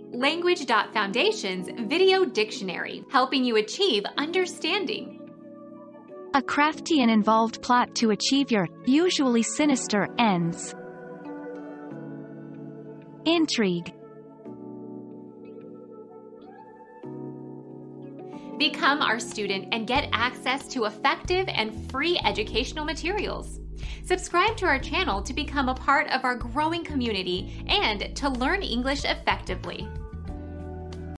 Language.Foundation's Video Dictionary, helping you achieve understanding. A crafty and involved plot to achieve your, usually sinister, ends. Intrigue. Become our student and get access to effective and free educational materials. Subscribe to our channel to become a part of our growing community and to learn English effectively.